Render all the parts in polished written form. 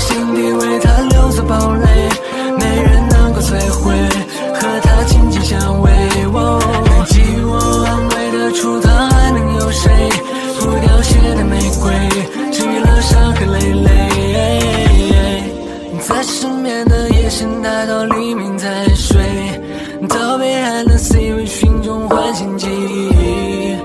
心底为他流着堡垒，没人能够摧毁，和他紧紧相偎。能给予我安慰的，除他还能有谁？不凋谢的玫瑰，治愈了伤痕累累。在失眠的夜，先待到黎明再睡，到被爱的 C 位群中唤醒记忆。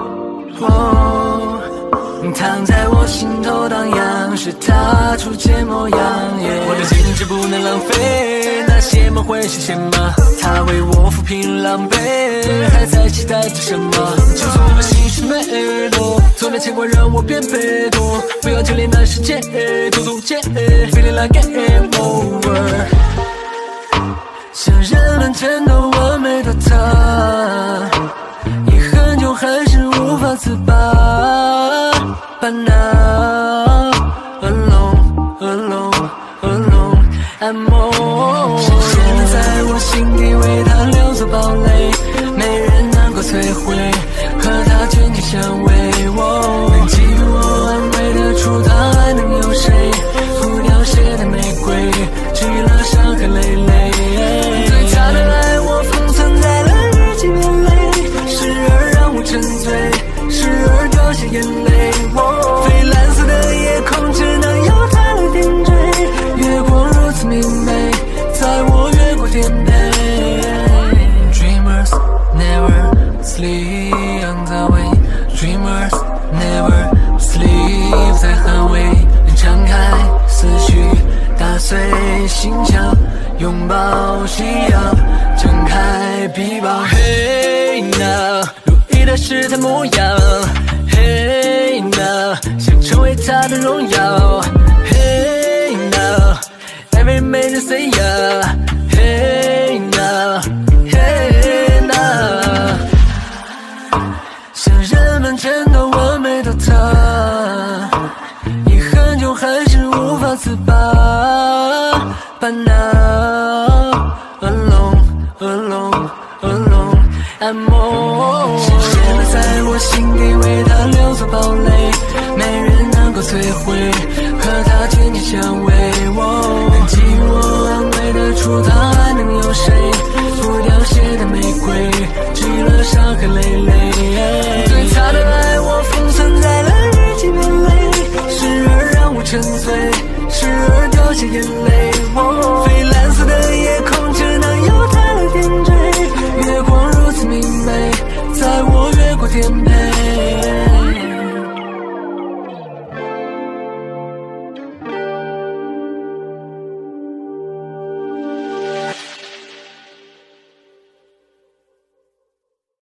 躺在我心头荡漾，是他初见模样。我的精致不能浪费，那些梦会实现吗？他为我抚平狼狈，还在期待着什么？就算我们心是美多，从没牵挂让我变被动，不要眷恋那世界，途中间 feeling like game over。想人们全都完美的他，遗憾就还是无法自拔。But now alone, alone, alone, I'm more。深深的在我心底为他留着堡垒，没人能够摧毁，和他紧紧相偎。能给予我安慰的，除他还能有谁？不凋谢的玫瑰，治愈了伤痕累累。对他的爱，我封存在了日记眼泪，时而让我沉醉，时而掉下眼泪。非蓝色的夜空只能由他来点缀，月光如此明媚，在我越过颠沛。Dreamers never sleep on the way, Dreamers never sleep 在捍卫，敞开思绪，打碎心墙，拥抱夕阳，睁开臂膀。Hey now， 如意的是他模样。Hey now， 想成为他的荣耀。Hey now，every man say yeah。Hey now，Hey now， 想人们全都完美的他，遗憾就还是无法自拔。But now alone, alone, alone, I'm more。深深的在我心底为他留着堡垒，没人能够摧毁，和他紧紧相偎。能给予我安慰的，除他还能有谁？不凋谢的玫瑰，治愈了伤痕累累。对他的爱，我封存在了日记眼泪，时而让我沉醉，时而掉下眼泪。